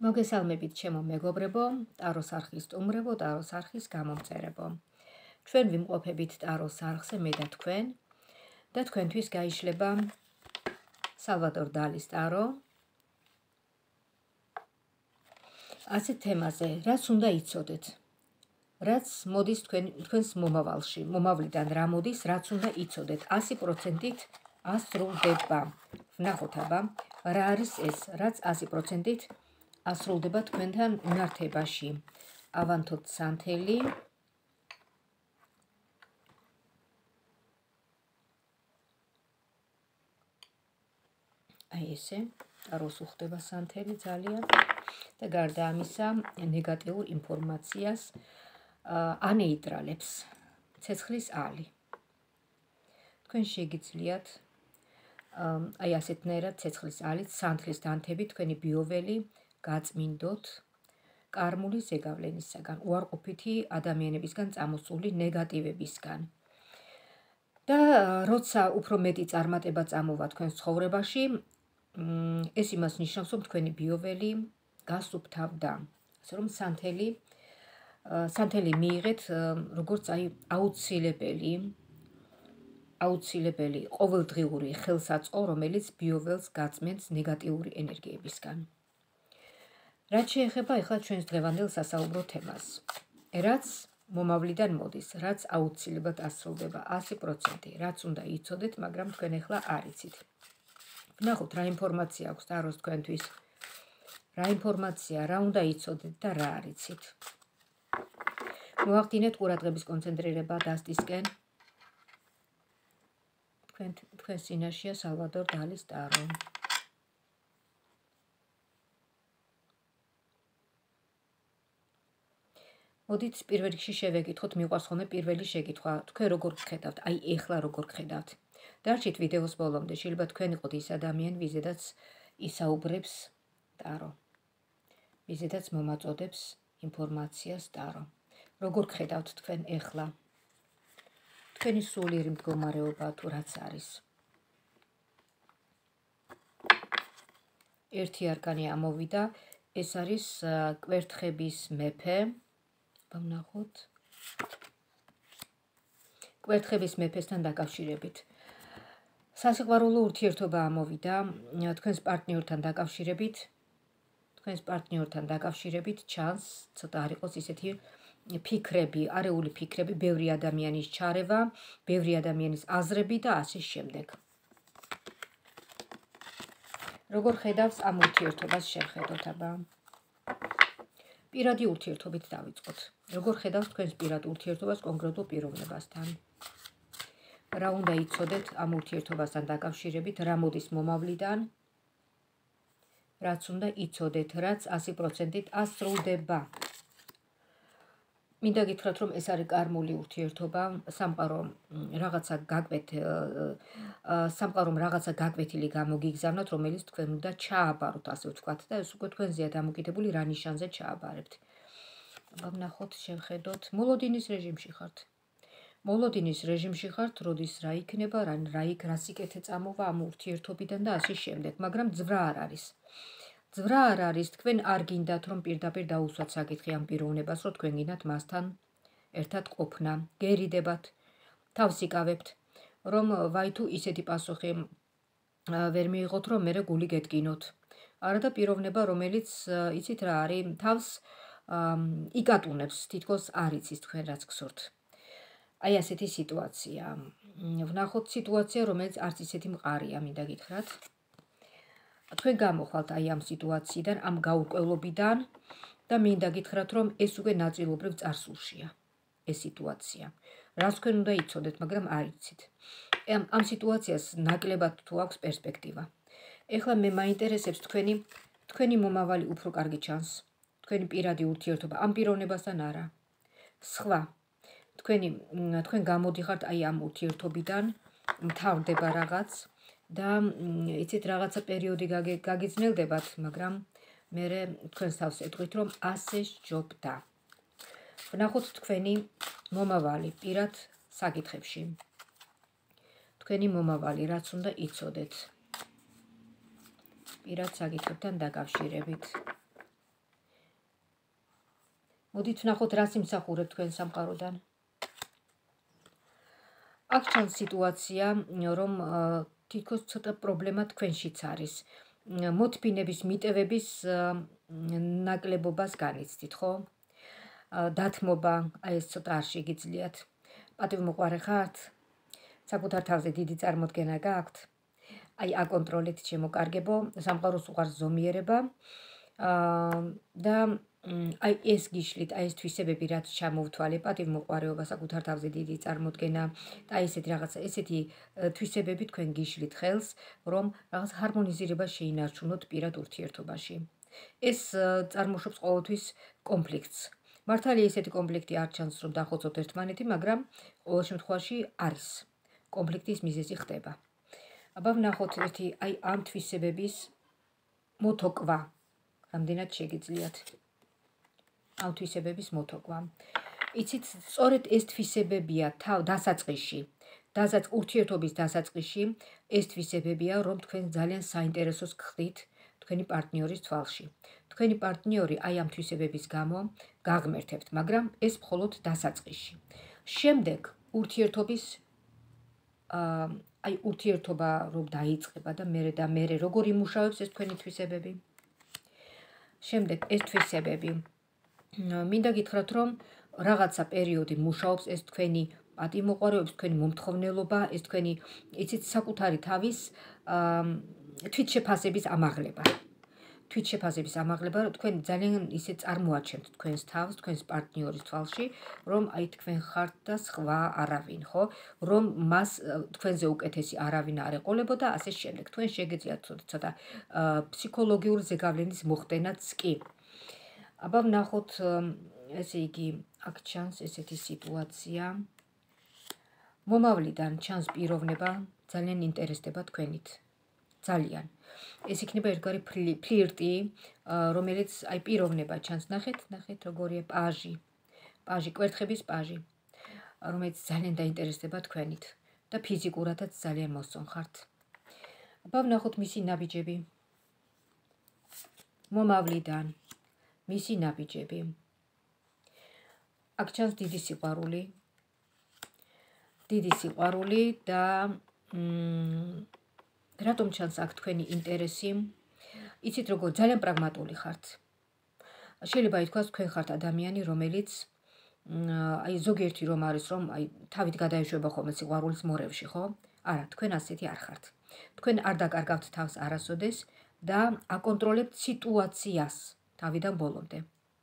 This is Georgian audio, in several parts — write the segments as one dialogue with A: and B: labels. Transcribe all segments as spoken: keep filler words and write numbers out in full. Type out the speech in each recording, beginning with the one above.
A: მოგესალმებით ჩემო მეგობრებო, ტაროს არხის სტუმრებო, ტაროს არხის გამომწერებო. ჩვენ ვიმყოფებით ტაროს არხზე მე და თქვენ და თქვენთვის გაიშლება სალვადორ დალის ტარო. ასეთ თემაზე, რაც უნდა იცოდეთ, რაც მოდის თქვენ თქვენს მომავალში, მომავლიდან რა მოდის, რაც უნდა იცოდეთ, ასი პროცენტით ასრულდება. ვნახოთ აბა, რა არის ეს, რაც ასი პროცენტით ასრულდება თქვენთან უნართებაში. ავანთოთ სანთელი. აი ესე, ტაროს უხდება სანთელი ძალიან და გარდა ამისა, ნეგატიურ ინფორმაციას ანეიტრალებს. ცეცხლის ალი. თქვენ შეგიძლიათ აი ასეთნაირად ცეცხლის ალით, სანთლის დანთებით თქვენი ბიოველი გაწმინდოთ კარმული ზეგავლენისაგან, უარყოფითი ადამიანებისგან წამოსული ნეგატივებისგან. და როცა უფრო მეტი წარმატება წამოვა თქვენს ცხოვრებაში, ეს იმას ნიშნავს, რომ თქვენი ბიოველი გასუფთავდა. ასე რომ სანთელი სანთელი მიიღეთ როგორც აი აუცილებელი აუცილებელი ყოველდღიური ხელსაწყო, რომელიც ბიოველს გაწმენს ნეგატიური ენერგიებისგან. რაც შეეხება ახლა ჩვენს დღევანდელ სასაუბრო თემას, რაც მომავლიდან მოდის, რაც აუცილებლად ასრულდება ასი პროცენტი, რაც უნდა იცოდეთ, მაგრამ თქვენ ახლა არ იცით. ვნახოთ რა ინფორმაცია აქვს ტაროს თქვენთვის, რა ინფორმაცია, რა უნდა იცოდეთ და რა არ იცით. მოახდინეთ ყურადღების კონცენტრირება დასტისკენ. თქვენ თქვენ წინაშეა სალვადორ დალის ტარო. მოდით პირველ რიგში შევეკითხოთ, მიყვარს ხოლმე პირველი შეკითხვა, თქვენ როგორ გხედავთ, აი ეხლა როგორ გხედავთ. დარჩით ვიდეოს ბოლომდე, შეიძლება თქვენ იყოთ ის ადამიანი, ვიზედაც ისაუბრებს ტარო. ვიზედაც მომაწოდებს ინფორმაციას ტარო. როგორ გხედავთ თქვენ ეხლა? თქვენი სულიერი მდგომარეობა თუ რაც არის. ერთი არკანი ამოვიდა, ეს არის კვერთხების მეფე. ვნახოთ. კვერთხების მეფესთან დაკავშირებით. სასიყვარულო ურთიერთობა ამოვიდა თქვენს პარტნიორთან დაკავშირებით. თქვენს პარტნიორთან დაკავშირებით ჩანს, ცოტა არ იყოს ისეთი ფიქრები, არეული ფიქრები, ბევრი ადამიანის ჩარევა, ბევრი ადამიანის აზრები და ასე შემდეგ. როგორ ხედავს ამ ურთიერთობას შევხედოთ აბა. პირადი ურთიერთობით დავიწყოთ. როგორ ხედავს თქვენს პირად ურთიერთობას კონკრეტულ პიროვნებასთან. რა უნდა იცოდეთ ამ ურთიერთობასთან დაკავშირებით, რა მოდის მომავლიდან, რაც უნდა იცოდეთ, რაც ასი პროცენტით ასრულდება. მინდა გითხრათ, რომ ეს არის კარმული ურთიერთობა, სამყარო რაღაცა გაკვეთ სამყარომ რაღაცა გაკვეთილი გამოგიგზავნოთ, რომელიც თქვენ უნდა ჩააბაროთ, ასე ვთქვათ, და ეს უკვე თქვენზეა დამოკიდებული, რა ნიშანზე ჩააბარებთ. აბა ვნახოთ, შევხედოთ, მოლოდინის რეჟიმში ხართ. მოლოდინის რეჟიმში ხართ, როდის რა იქნება, რა რა იქ რა სიკეთე წამოვა ამ ურთიერთობიდან და ასე შემდეგ, მაგრამ ძვრა არ არის. ძვრა არ არის, თქვენ არ გინდათ, რომ პირდაპირ დაუსვათ საკითხი ამ პიროვნებას, რომ თქვენ გინდათ მასთან ერთად ყოფნა, გერიდებათ, თავს იკავებთ, რომ ვაი თუ ისეთი პასუხი ვერ მიიღოთ, რომ მერე გული გეტკინოთ. არა და პიროვნება, რომელიც იცით რა არის, თავს იკატუნებს, თითქოს არ იცის თქვენ რაც გსურთ. აი ასეთი სიტუაცია. ვნახოთ სიტუაცია, რომელიც არც ისეთი მყარია, მინდა გითხრათ. თქვენ გამოხვალთ აი ამ სიტუაციიდან, ამ გაურკვევლობიდან და მინდა გითხრათ, რომ ეს უკვე ნაწილობრივ წარსულშია, ეს სიტუაცია. რაც თქვენ უნდა იცოდეთ, მაგრამ არ იცით. ამ ამ სიტუაციას ნაკლებად თუ აქვს პერსპექტივა. ეხლა მე მაინტერესებს თქვენი თქვენი მომავალი უფრო კარგი ჩანს, თქვენი პირადი ურთიერთობა ამ პიროვნებასთან არა. სხვა თქვენი თქვენ გამოდიხართ აი ამ ურთიერთობიდან, მთავრდება რაღაც და იცით რაღაცა პერიოდი გაგიძნელდებათ, მაგრამ მე თქვენს თავს ეტყვით, რომ ასე სჯობდა. ვნახოთ თქვენი მომავალი პირად საკითხებში. თქვენი მომავალი რაც უნდა იცოდეთ. პირად საკითხებთან დაკავშირებით. მოდით ვნახოთ, რას იმსახურებ თქვენ სამყაროდან. აქ ჩანს სიტუაცია, რომ თითქოს ცოტა პრობლემა თქვენშიც არის. მოთბინების, მიტევების ნაკლებობას განიცდით, ხო? დათმობა, აი ეს ცოტა არ შეგიძლიათ. პატივმოყვარე ხართ? საკუთარ თავზე დიდი წარმოდგენა გაქვთ? აი აკონტროლეთ ჩემო კარგებო, სამყაროს უყვარს ზომიერება და აი ეს გიშლით, აი ეს თვისებები, რაც ჩამოვთვალე, პატივმოყვარეობა, საკუთარ თავზე დიდი წარმოდგენა და აი ესეთი რაღაცა, ესეთი თვისებები თქვენ გიშლით ხელს, რომ რაღაც ჰარმონიზირება შეინარჩუნოთ პირად ურთიერთობაში. ეს წარმოშობს ყოველთვის კონფლიქტს. მართალია ესეთი კონფლიქტი არ ჩანს, რომ დახოცოთ ერთმანეთი, მაგრამ ყოველ შემთხვევაში არის. კონფლიქტის მიზეზი ხდება. აბა ვნახოთ ერთი აი ამ თვისებების მოთოკვა. რამდენად შეგიძლიათ ამ თვისებების მოთოკვა. იცით, სწორედ ეს თვისებებია თავ დასაწყისში. დასაწყ ურთიერთობის დასაწყისში ეს თვისებებია, რომ თქვენ ძალიან საინტერესოს გხდით თქვენი პარტნიორის თვალში. თქვენი პარტნიორი აი ამ თვისებების გამო გაღმერთებთ, მაგრამ ეს მხოლოდ დასაწყისში. შემდეგ ურთიერთობის აი ურთიერთობა რომ დაიწყება და მერე და მერე როგორ იმუშავებს ეს თქვენი თვისებები. შემდეგ ეს თვისებები მინდა გითხრათ, რომ რაღაცა პერიოდი მუშაობს ეს თქვენი პატივმოყვარეობის, თქვენი მომთხოვნელობა, ეს თქვენი იცით საკუთარი თავის თვითშეფასების ამაღლება. თვითშეფასების ამაღლება, რომ თქვენ ძალიან ისე წარმოაჩენთ თქვენს თავს, თქვენს პარტნიორის თვალში, რომ აი თქვენ ხართ და სხვა არავინ, ხო? რომ მას თქვენზე უკეთესი არავინ არ ეყოლებოდა, ასე შემდეგ. თქვენ შეგეძლიათ ცოტა ფსიქოლოგიურ ზეგავლენის მოხდენაც კი. აბა ვნახოთ, ესე იგი, აქ ჩანს ესეთი სიტუაცია. მომავლიდან ჩანს პიროვნება, ძალიან ინტერესდება თქვენით. ძალიან. ეს იქნება ერთგვარი ფლირტი, რომელიც აი პიროვნება ჩანს. ნახეთ, ნახეთ როგორია პაჟი. პაჟი, კვერთხების პაჟი, რომელიც ძალიან დაინტერესდება თქვენით და ფიზიკურადაც ძალიან მოსწონ ხართ. აბა ვნახოთ მისი ნაბიჯები. მომავლიდან მისი ნაბიჯები. აქ ჩანს დიდი სიყვარული. დიდი სიყვარული და რატომ ჩანს აქ თქვენი ინტერესი? იცით როგორ ძალიან პრაგმატული ხართ. შეიძლება ითქვას თქვენ ხართ ადამიანი, რომელიც აი ზოგიერთი რომ არის, რომ აი თავით გადაეშვება ხოლმე სიყვარულის მორევში, ხო? არა, თქვენ ასეთი არ ხართ. თქვენ არ დაკარგავთ თავს არასოდეს და აკონტროლებთ სიტუაციას თავიდან ბოლომდე.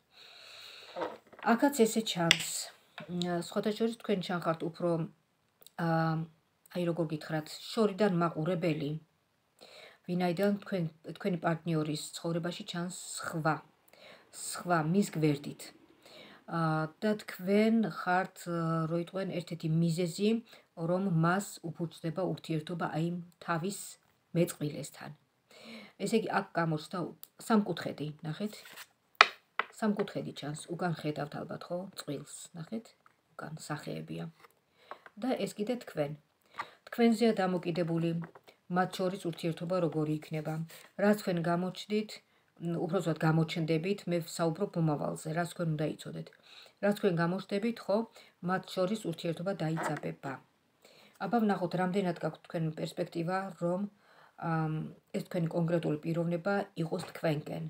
A: აქაც ესე ჩანს. სხვათა შორის თქვენ ჩანხართ უფრო აი როგორ გითხრათ, შორიდან მაყურებელი, ვინაიდან თქვენ თქვენი პარტნიორის ცხოვრებაში ჩანს სხვა, სხვა მის გვერდით. და თქვენ ხართ როიტყვენ ერთ-ერთი მიზეზი, რომ მას უფუძდება ურთიერთობა აი თავის მეწყვილესთან. ესე იგი, აქ გამოჩნდა სამკუთხედი, ნახეთ? სამკუთხედი ჩანს, უკან ხედავთ ალბათ, ხო? წყვილს, ნახეთ? უკან სახეებია. და ეს კიდე თქვენ. თქვენზეა დამოკიდებული მათ შორის ურთიერთობა როგორი იქნება. რაც თქვენ გამოჩნდით, უბრალოდ გამოჩნდებით, მე ვსაუბრობ მომავალზე, რაც თქვენ უნდა იცოდეთ. რაც თქვენ გამოჩნდებით, ხო, მათ შორის ურთიერთობა დაიძაბება. აბა ვნახოთ, რამდენად გაქვთ თქვენ პერსპექტივა, რომ ეს თქვენი კონკრეტული პიროვნება იყოს თქვენკენ.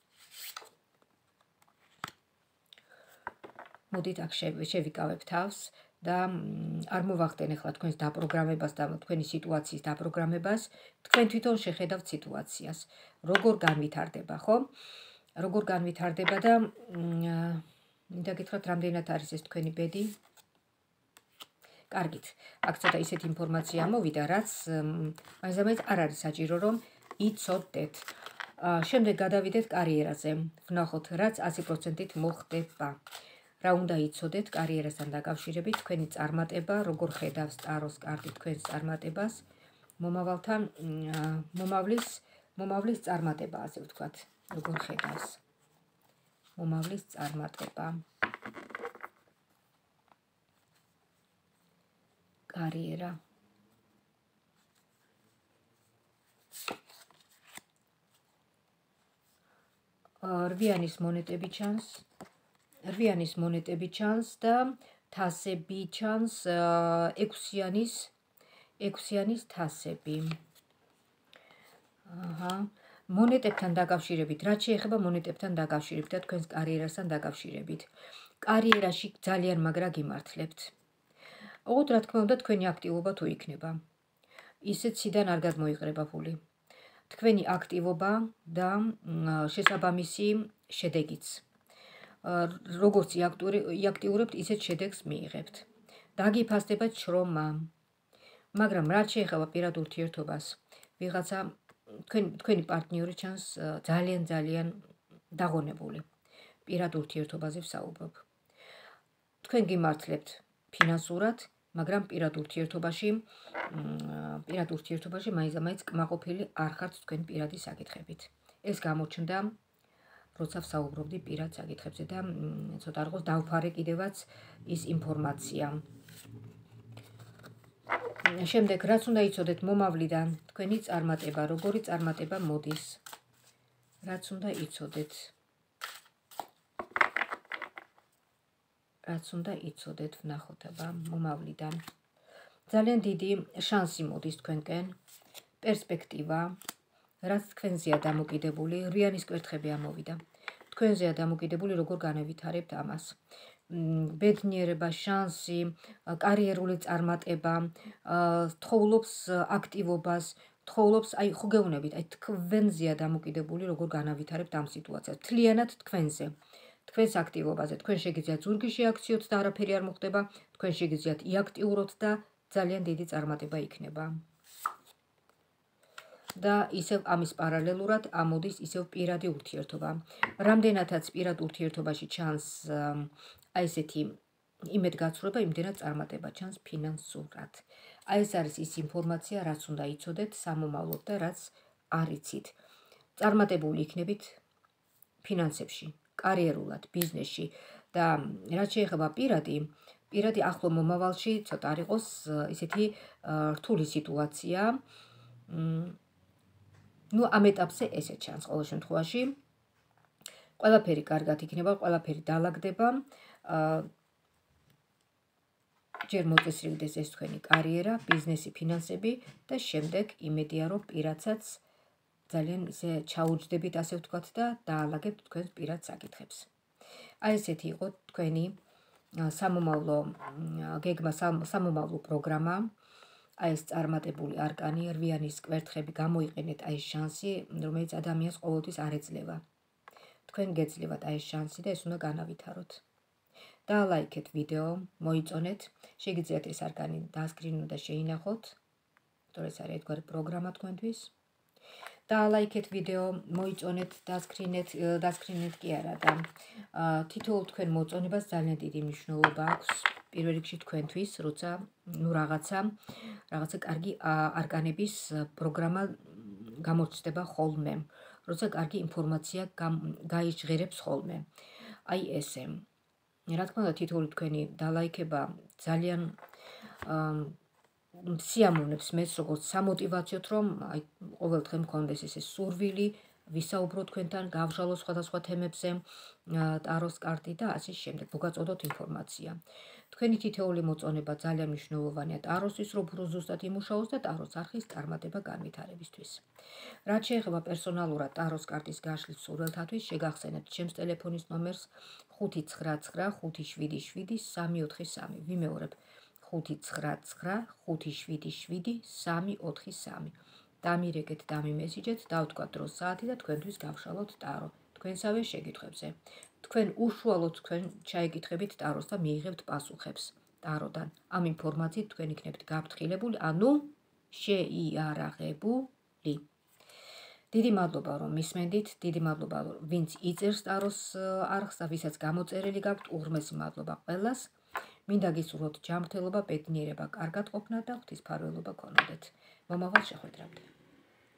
A: მოდით აქ შევიკავებ თავს და არ მოვახდენ ახლა თქვენს დაპროგრამებას და თქვენი სიტუაციის დაპროგრამებას, თქვენ თვითონ შეხედავთ სიტუაციას, როგორ განვითარდება, ხო? როგორ განვითარდება და მინდა გითხრათ, რამდენად არის ეს თქვენი ბედი? კარგით, აქ ცოტა ისეთი ინფორმაცია მოვიდა, რაც მაინც არ არის საჭირო, რომ იცოდეთ. შემდეგ გადავიდეთ კარიერაზე. ვნახოთ, რაც ათი პროცენტით მოხდება. რა უნდა იცოდეთ კარიერასთან დაკავშირებით, თქვენი წარმატება, როგორ ხედავს ტაროს კარტი თქვენს წარმატებას, მომავალთან, მომავლის, მომავლის წარმატება, ასე ვთქვათ, როგორ ხედავს. მომავლის წარმატება. კარიერა. რვიანის მონეტები ჩანს. რვიანის მონეტები ჩანს და თასები ჩანს, ექვსიანის ექვსიანის თასები. აჰა. მონეტებთან დაკავშირებით, რაც შეეხება მონეტებთან დაკავშირებით და თქვენს კარიერასთან დაკავშირებით. კარიერაში ძალიან მაგრა გიმართლებთ. ოღონდ რა თქმა უნდა თქვენი აქტივობა თუ იქნება. ისეთ ციდან არ გადმოიყრება ფული. თქვენი აქტივობა და შესაბამისი შედეგიც. როგორც იაქტიურებთ, ისეთ შედეგს მიიღებთ. დაგიფასდება შრომა. მაგრამ რაც შეეხება პირად ურთიერთობას, ვიღაცა თქვენი პარტნიორი ჩანს ძალიან ძალიან დაღონებული. პირად ურთიერთობაზე ვსაუბრობ. თქვენ გიმართლებთ ფინანსურად, მაგრამ პირად ურთიერთობაში, პირად ურთიერთობაში მაინც-მაინც კმაყოფილი არ ხართ თქვენ პირადი საკითხებით. ეს გამოჩნდა, როცა ვსაუბრობდი პირად საკითხებზე და ცოტა არ იყოს დავფარე კიდევაც ის ინფორმაცია. შემდეგ, რაც უნდა იცოდეთ მომავლიდან, თქვენი წარმატება, როგორი წარმატება მოდის. რაც უნდა იცოდეთ. რაც უნდა იცოდეთ, ვნახოთ აბა მომავლიდან. ძალიან დიდი შანსი მოდის თქვენკენ, პერსპექტივა, რაც თქვენზეა დამოკიდებული, რვიანის კვერთხები ამოვიდა. თქვენზეა დამოკიდებული, როგორ განავითარებთ ამას. ბედნიერება, შანსი, კარიერული წარმატება, თხოვლობს აქტივობას, თხოვლობს, აი ხო გეუბნებით, აი თქვენზეა დამოკიდებული, როგორ განავითარებთ ამ სიტუაციას. მთლიანად თქვენზე. თქვენს აქტივობაზე, თქვენ შეგიძლიათ ზურგი შეაქციოთ და არაფერი არ მოხდება, თქვენ შეგიძლიათ იაქტიუროთ და ძალიან დიდი წარმატება იქნება. და ისევ ამის პარალელურად ამოდის ისევ პირადი ურთიერთობა. რამდენადაც პირად ურთიერთობაში ჩანს აი ესეთი იმედგაცრუება, იმდენად წარმატება ჩანს ფინანსურად. აი ეს არის ის ინფორმაცია, რაც უნდა იცოდეთ სამომავლოდ და რაც არ იცით. წარმატებული იქნებით ფინანსებში, კარიერულად, ბიზნესში და რაც შეეხება პირადი, პირადი ახლო მომავალში ცოტა არ იყოს ისეთი რთული სიტუაცია. ნუ ამ ეტაპზე ესე ჩანს ყოველ შემთხვევაში. ყველაფერი კარგად იქნება, ყველაფერი დაალაგდება. ჯერ მოწესრიგდეს ეს თქვენი კარიერა, ბიზნესი, ფინანსები და შემდეგ იმედია, რომ პირადსაც ძალიან ისე ჩაუჯდებით, ასე ვთქვათ და დაალაგებთ თქვენს პირად საკითხებს. აი ესეთი იყო თქვენი სამომავლო გეგმა, სამომავლო პროგრამა. აი ეს წარმატებული არკანი, რვიანის კვერთხები, გამოიყენეთ აი ეს შანსი, რომელიც ადამიანს ყოველთვის არ ეძლევა. თქვენ გეძლევათ აი ეს შანსი და ეს უნდა განავითაროთ. დაალაიქეთ ვიდეო, მოიწონეთ, შეგიძლიათ ეს არკანი დაასკრინოთ და შეინახოთ. თორე ეს არის ერთგვარი პროგრამა თქვენთვის. დაალაიქეთ ვიდეო, მოიწონეთ, დაასკრინეთ, დაასკრინეთ კი არა და თითოეულ თქვენ მოწონებას ძალიან დიდი მნიშვნელობა აქვს პირველ რიგში თქვენთვის, როცა ნუ რაღაცა, რაღაცა კარგი არკანების პროგრამა გამორჩდება ხოლმე, როცა კარგი ინფორმაცია გაიჟღერებს ხოლმე. აი ესე. რა თქმა უნდა, თითოეული თქვენი დალაიქება ძალიან სიამოვნებს მეც, როგორც სამოტივაციოდ, რომ აი ყოველდღე მქონდეს ესე სურვილი, ვისაუბრო თქვენთან, გავშალო სხვადასხვა თემებზე, ტაროს კარტი და ასე შემდეგ, მოგაწოდოთ ინფორმაცია. თქვენი თითოეული მოწონება ძალიან მნიშვნელოვანია ტაროსთვის, რომ უფრო ზუსტად იმუშაოს და ტაროს არხის წარმატება განვითარებისთვის. რაც შეეხება პერსონალურად ტაროს კარტის გაშლის მსურველთათვის, შეგახსენებთ ჩემს ტელეფონის ნომერს ხუთი ცხრა ცხრა ხუთი შვიდი შვიდი სამი ოთხი სამი. ვიმეორებ ხუთი ცხრა ცხრა ხუთი შვიდი შვიდი სამი ოთხი სამი. დამირეკეთ, დამიმესიჯეთ, დავთქვათ დროს საათი და თქვენთვის გავშალოთ ტარო. თქვენსავე შეკითხვებზე. თქვენ უშუალოდ თქვენ ჩაიკითხებით ტაროს და მიიღებთ პასუხებს ტაროდან. ამ ინფორმაციით თქვენ იქნებთ გაფრთხილებული, ანუ შეიარაღებული. დიდი მადლობა, რომ მისმენდით, დიდი მადლობა, ვინც იწერს ტაროს არხს და ვისაც გამოწერილი გაქვთ, უღრმესი მადლობა ყველას. მინდა გისურვოთ ჯანმრთელობა, ბედნიერება, კარგად ყოფნა და ღვთისმფარველობა გქონოდეთ. მომავალ შეხვედრამდე.